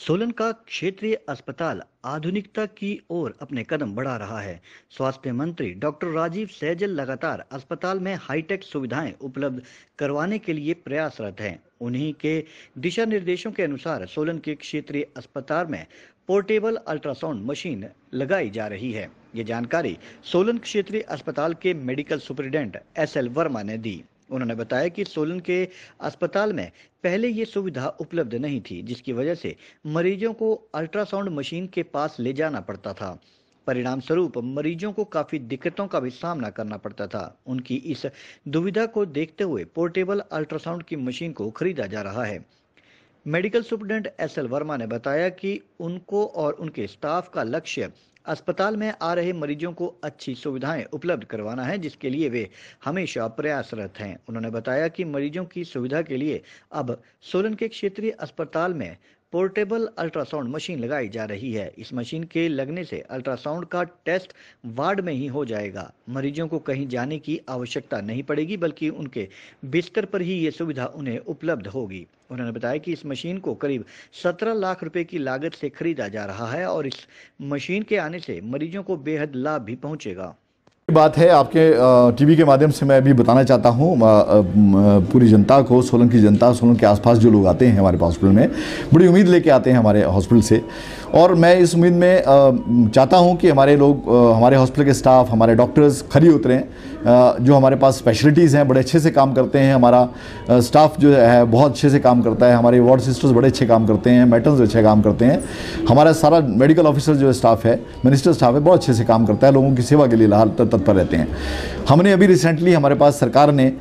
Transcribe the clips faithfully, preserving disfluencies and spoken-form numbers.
सोलन का क्षेत्रीय अस्पताल आधुनिकता की ओर अपने कदम बढ़ा रहा है। स्वास्थ्य मंत्री डॉक्टर राजीव सैजल लगातार अस्पताल में हाईटेक सुविधाएं उपलब्ध करवाने के लिए प्रयासरत हैं। उन्हीं के दिशा निर्देशों के अनुसार सोलन के क्षेत्रीय अस्पताल में पोर्टेबल अल्ट्रासाउंड मशीन लगाई जा रही है। ये जानकारी सोलन क्षेत्रीय अस्पताल के medical superintendent S L Verma ने दी। उन्होंने बताया कि सोलन के अस्पताल में पहले ये सुविधा उपलब्ध नहीं थी, जिसकी वजह से मरीजों को अल्ट्रासाउंड मशीन के पास ले जाना पड़ता था। परिणाम स्वरूप मरीजों को काफी दिक्कतों का भी सामना करना पड़ता था। उनकी इस दुविधा को देखते हुए पोर्टेबल अल्ट्रासाउंड की मशीन को खरीदा जा रहा है। Medical superintendent S L Verma ने बताया कि उनको और उनके स्टाफ का लक्ष्य अस्पताल में आ रहे मरीजों को अच्छी सुविधाएं उपलब्ध करवाना है, जिसके लिए वे हमेशा प्रयासरत हैं। उन्होंने बताया कि मरीजों की सुविधा के लिए अब सोलन के क्षेत्रीय अस्पताल में पोर्टेबल अल्ट्रासाउंड मशीन लगाई जा रही है। इस मशीन के लगने से अल्ट्रासाउंड का टेस्ट वार्ड में ही हो जाएगा। मरीजों को कहीं जाने की आवश्यकता नहीं पड़ेगी, बल्कि उनके बिस्तर पर ही ये सुविधा उन्हें उपलब्ध होगी। उन्होंने बताया कि इस मशीन को करीब सत्रह लाख रुपए की लागत से खरीदा जा रहा है और इस मशीन के आने से मरीजों को बेहद लाभ भी पहुंचेगा। बात है आपके टीवी के माध्यम से मैं अभी बताना चाहता हूँ पूरी जनता को, सोलन की जनता, सोलन के आसपास जो लोग आते हैं हमारे हॉस्पिटल में, बड़ी उम्मीद लेके आते हैं हमारे हॉस्पिटल से। और मैं इस उम्मीद में चाहता हूँ कि हमारे लोग, हमारे हॉस्पिटल के स्टाफ, हमारे डॉक्टर्स खरी उतरें। जो हमारे पास स्पेशलिटीज़ हैं बड़े अच्छे से काम करते हैं। हमारा स्टाफ जो है बहुत अच्छे से काम करता है। हमारे वार्ड सिस्टर्स बड़े अच्छे काम करते हैं, मेटर्स अच्छे काम करते हैं। हमारा सारा मेडिकल ऑफिसर जो स्टाफ है, मिनिस्टर स्टाफ है, बहुत अच्छे से काम करता है, लोगों की सेवा के लिए तत्पर रहते हैं। हमने अभी रिसेंटली हमारे पास सरकार ने आ,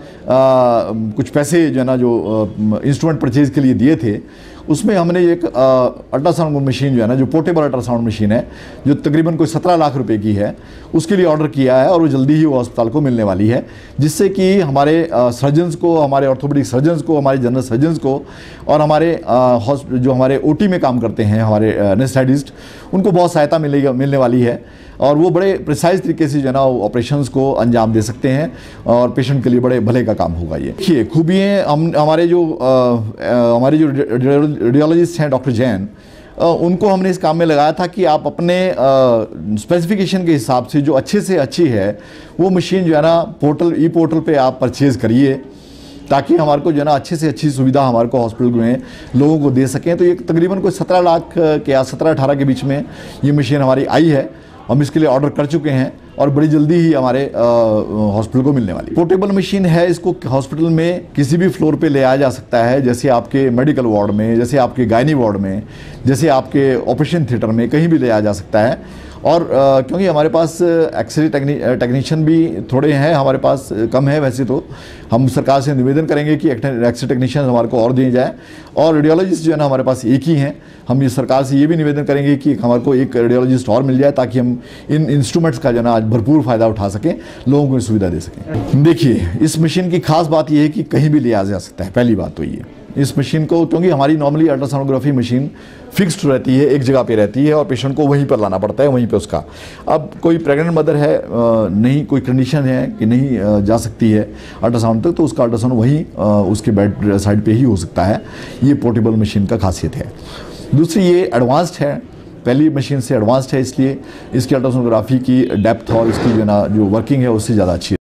कुछ पैसे जो है ना जो इंस्ट्रूमेंट परचेज के लिए दिए थे, उसमें हमने एक अल्ट्रासाउंड मशीन जो है ना, जो पोर्टेबल अल्ट्रासाउंड मशीन है, जो तकरीबन कोई सत्रह लाख रुपए की है, उसके लिए ऑर्डर किया है और वो जल्दी ही वो अस्पताल को मिलने वाली है, जिससे कि हमारे सर्जन्स को, हमारे ऑर्थोपेडिक सर्जन्स को, हमारे जनरल सर्जन्स को और हमारे जो हमारे ओटी में काम करते हैं, हमारे एनेस्थेटिस्ट, उनको बहुत सहायता मिलेगी मिलने वाली है और वो बड़े प्रिसाइज तरीके से जो है ना ऑपरेशंस को अंजाम दे सकते हैं और पेशेंट के लिए बड़े भले का काम होगा। ये देखिए खूबियाँ, हम हमारे जो आ, हमारे जो रेडियोलॉजिस्ट हैं डॉक्टर जैन, उनको हमने इस काम में लगाया था कि आप अपने स्पेसिफिकेशन के हिसाब से जो अच्छे से अच्छी है वो मशीन जो है ना पोर्टल ई पोर्टल पे आप परचेज़ करिए, ताकि हमारे को जो है ना अच्छे से अच्छी सुविधा हमारे को हॉस्पिटल में लोगों को दे सकें। तो ये तकरीबन कोई सत्रह लाख के या सत्रह अठारह के बीच में ये मशीन हमारी आई है। हम इसके लिए ऑर्डर कर चुके हैं और बड़ी जल्दी ही हमारे हॉस्पिटल को मिलने वाली पोर्टेबल मशीन है। इसको हॉस्पिटल में किसी भी फ्लोर पे ले आया जा सकता है, जैसे आपके मेडिकल वार्ड में, जैसे आपके गायनी वार्ड में, जैसे आपके ऑपरेशन थिएटर में, कहीं भी ले आया जा सकता है। और आ, क्योंकि हमारे पास एक्सरे टेक्नी टेक्नीशियन भी थोड़े हैं, हमारे पास कम है वैसे तो, हम सरकार से निवेदन करेंगे कि एक्सरे टेक्नीशियन हमारे को और दिए जाए। और रेडियोलॉजिस्ट जो है ना हमारे पास एक ही हैं। हम ये सरकार से ये भी निवेदन करेंगे कि हमारे को एक रेडियोलॉजिस्ट और मिल जाए, ताकि हम इन इंस्ट्रूमेंट्स का जो है ना आज भरपूर फ़ायदा उठा सकें, लोगों को सुविधा दे सकें। देखिए, इस मशीन की खास बात यह है कि कहीं भी ले आ जा सकता है। पहली बात तो ये, इस मशीन को, क्योंकि हमारी नॉर्मली अल्ट्रासोनोग्राफी मशीन फिक्स्ड रहती है, एक जगह पे रहती है और पेशेंट को वहीं पर लाना पड़ता है, वहीं पे उसका। अब कोई प्रेग्नेंट मदर है, नहीं कोई कंडीशन है कि नहीं जा सकती है अल्ट्रासाउंड तक, तो उसका अल्ट्रासाउंड वहीं उसके बेड साइड पे ही हो सकता है। ये पोर्टेबल मशीन का खासियत है। दूसरी, ये एडवांस्ड है, पहली मशीन से एडवांस्ड है, इसलिए इसकी अल्ट्रासोनोग्राफी की डेप्थ और इसकी जो ना जो वर्किंग है उससे ज़्यादा अच्छी है।